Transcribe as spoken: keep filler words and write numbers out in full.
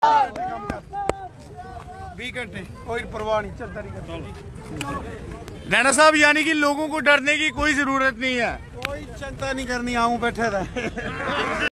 बीस घंटे कोई परवाह नहीं, चलता नहीं करता। रैना साहब, यानी कि लोगों को डरने की कोई जरूरत नहीं है, कोई चिंता नहीं करनी, आऊं बैठे था।